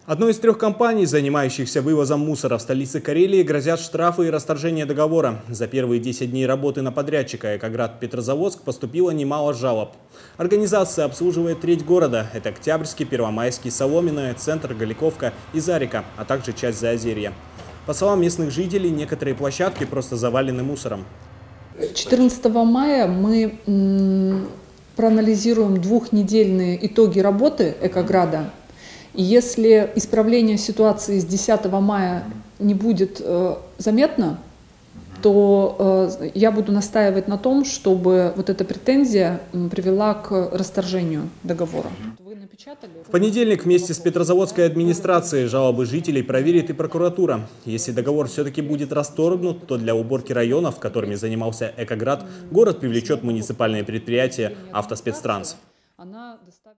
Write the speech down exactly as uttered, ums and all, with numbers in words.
Одной из трех компаний, занимающихся вывозом мусора в столице Карелии, грозят штрафы и расторжение договора. За первые десять дней работы на подрядчика «Экоград Петрозаводск» поступило немало жалоб. Организация обслуживает треть города. Это Октябрьский, Первомайский, Соломенное, Центр, Галиковка и Зарика, а также часть Заозерья. По словам местных жителей, некоторые площадки просто завалены мусором. четырнадцатого мая мы проанализируем двухнедельные итоги работы «Экограда». И если исправление ситуации с десятого мая не будет э, заметно, то э, я буду настаивать на том, чтобы вот эта претензия привела к расторжению договора. В понедельник вместе с Петрозаводской администрацией жалобы жителей проверит и прокуратура. Если договор все-таки будет расторгнут, то для уборки районов, которыми занимался «Экоград», город привлечет муниципальное предприятие «Автоспецтранс».